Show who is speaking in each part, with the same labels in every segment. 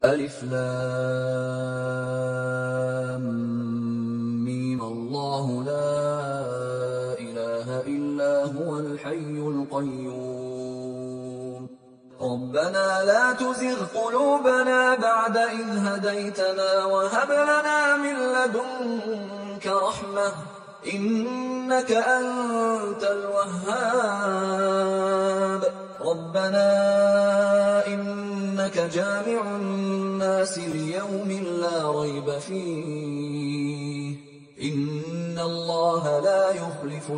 Speaker 1: ألف لام ميم الله لا إله إلا هو الحي القيوم ربنا لا تزغ قلوبنا بعد إذ هديتنا وهب لنا من لدنك رحمة إنك أنت الوهاب ربنا إنك جامع الناس ليوم لا ريب فيه إن الله لا يخلف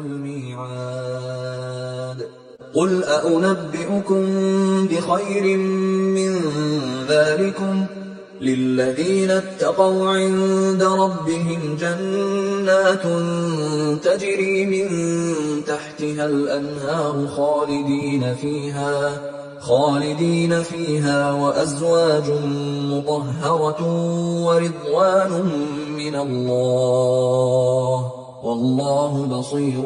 Speaker 1: الميعاد قل أنبئكم بخير من ذلكم للذين اتقوا عند ربهم جنات تجري من تحتها الأنهار خالدين فيها وأزواج مطهرة ورضوان من الله والله بصير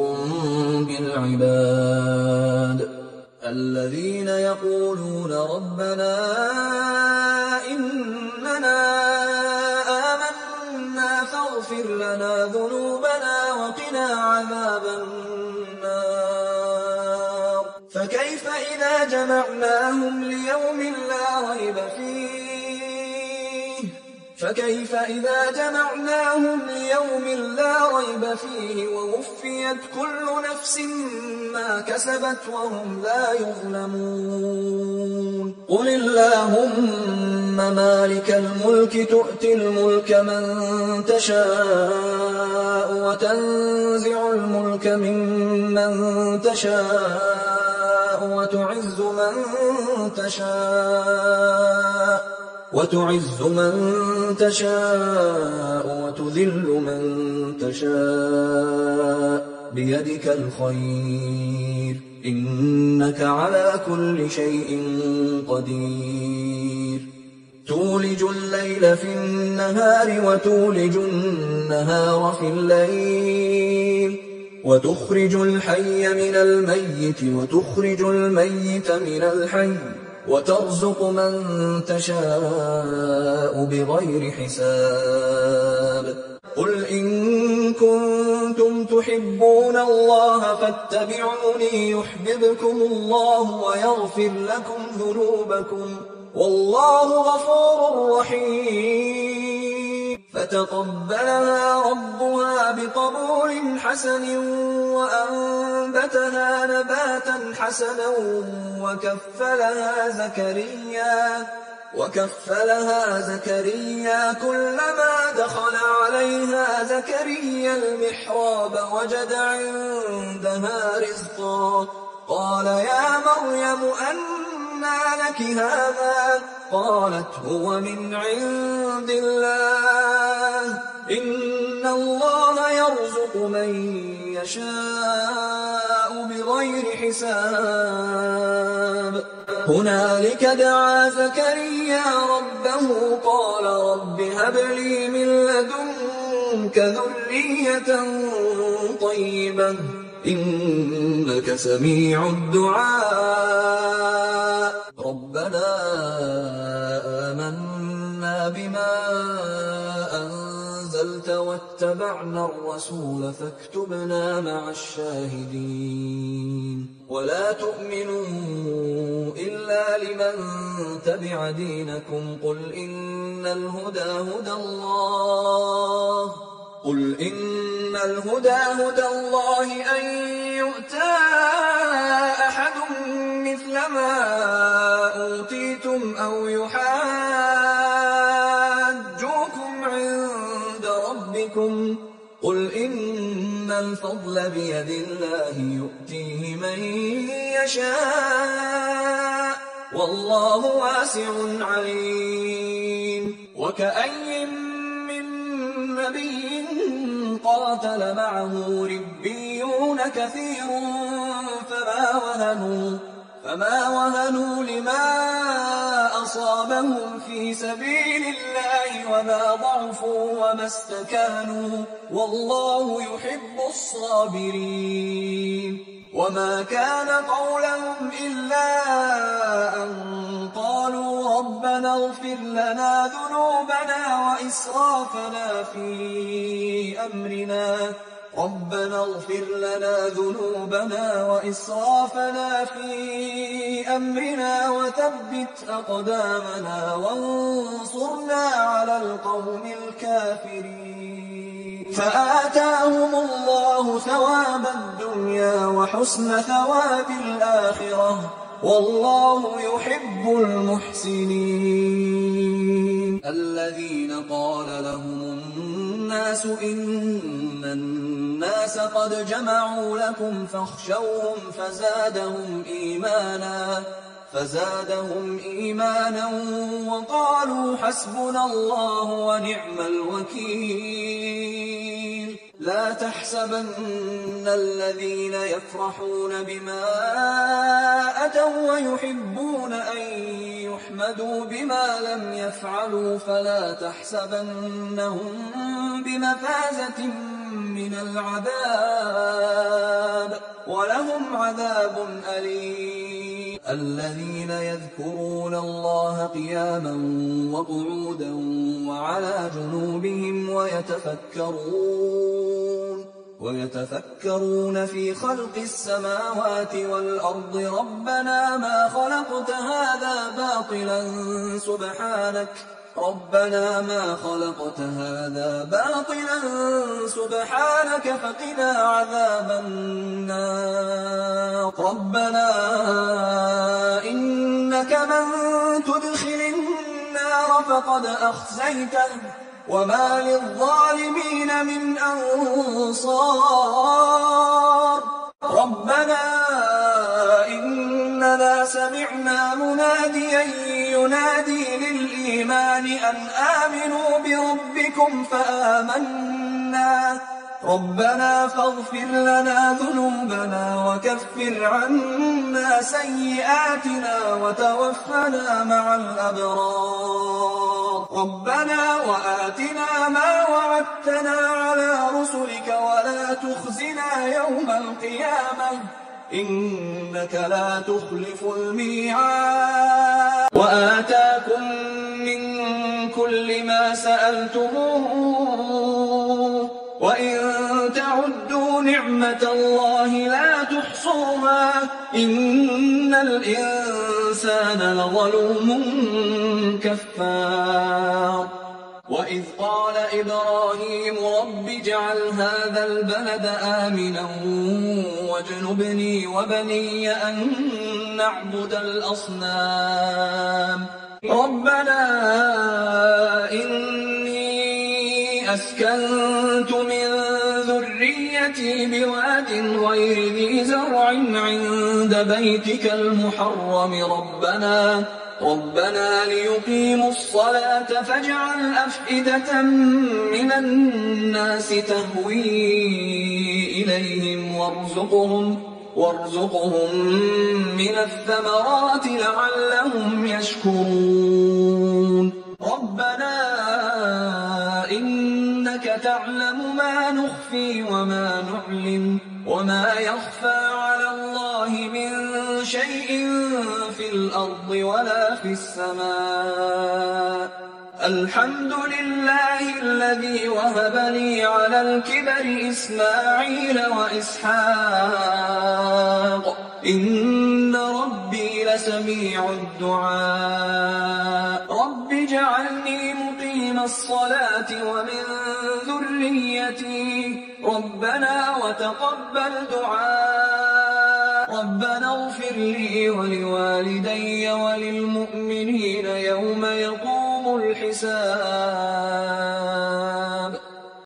Speaker 1: بالعباد الذين يقولون ربنا إننا آمنا فاغفر لنا ذنوبنا وقنا عذاب النار فكيف إذا جمعناهم ليوم لا ريب فيه ووفيت كل نفس ما كسبت وهم لا يظلمون قل اللهم مالك الملك تؤتي الملك من تشاء وتنزع الملك ممن تشاء وتعز من تشاء وتذل من تشاء بيدك الخير إنك على كل شيء قدير تولج الليل في النهار وتولج النهار في الليل وتخرج الحي من الميت وتخرج الميت من الحي وترزق من تشاء بغير حساب قل إن كنتم تحبون الله فاتبعوني يحببكم الله ويغفر لكم ذنوبكم والله غفور رحيم فتقبلها ربها بقبول حسن وأنبتها نباتا حسنا وكفلها زكريا كلما دخل عليها زكريا المحراب وجد عندها رزقا قال يا مريم أنى لك هذا قالت هو من عند الله إن الله يرزق من يشاء بغير حساب هنالك دعا زكريا ربه قال رب هب لي من لدنك ذرية طيبة إنك سميع الدعاء ربنا آمنا بما أنزلت واتبعنا الرسول فاكتبنا مع الشاهدين ولا تؤمنوا إلا لمن تبع دينكم قل إن الهدى هدى الله أن يؤتى أحد مثل ما أوتيتم أو يحاجوكم عند ربكم قل إن الفضل بيد الله يؤتيه من يشاء والله واسع عليم وكأي من نبي قاتل معه ربيون كثير فما وهنوا لما أصابهم في سبيل الله وما ضعفوا وما استكانوا والله يحب الصابرين وما كان قولهم إلا أن قالوا ربنا اغفر لنا ذنوبنا وإسرافنا في أمرنا وثبت أقدامنا وانصرنا على القوم الكافرين. فآتاهم الله ثواب الدنيا وحسن ثواب الآخرة، والله يحب المحسنين. الذين قال لهم الناس إن الناس قد جمعوا لكم فاخشوهم فزادهم إيمانا وقالوا حسبنا الله ونعم الوكيل. لا تحسبن الذين يفرحون بما أتوا ويحبون أن يحمدوا بما لم يفعلوا فلا تحسبنهم بمفازة من العذاب، ولهم عذاب أليم. الذين يذكرون الله قياما وقعودا وعلى جنوبهم ويتفكرون في خلق السماوات والأرض ربنا ما خلقت هذا باطلا سبحانك فقنا عذاب النار. ربنا إنك من تدخل النار فقد أخزيته وما للظالمين من أنصار. ربنا إننا سمعنا مناديا ينادي للإيمان أن آمنوا بربكم فآمنا. ربنا فاغفر لنا ذنوبنا وكفر عنا سيئاتنا وتوفنا مع الأبرار. ربنا وآتنا ما وعدتنا على رسلك ولا تخزنا يوم القيامة إنك لا تخلف الميعاد. وآتاكم من كل ما سألتموه وإن تعدوا نعمة الله لا تحصوها إن الإنسان لظلوم كفار. وإذ قال إبراهيم رب اجعل هذا البلد آمنا واجنبني وبني أن نعبد الأصنام. ربنا إني أسكنت من ذريتي بواد غير ذي زرع عند بيتك المحرم ربنا ليقيموا الصلاة فاجعل أفئدة من الناس تهوي إليهم وارزقهم من الثمرات لعلهم يشكرون. ربنا إنك تعلم ما نخفي وما نعلن وما يخفى على الله من شيء في الأرض ولا في السماء. الحمد لله الذي وهب لي على الكبر إسماعيل وإسحاق إن ربي لسميع الدعاء. رب اجعلني مقيم الصلاة ومن ذريتي ربنا وتقبل دعاء. ربنا اغفر لي ولوالدي وللمؤمنين يوم يقوم الحساب.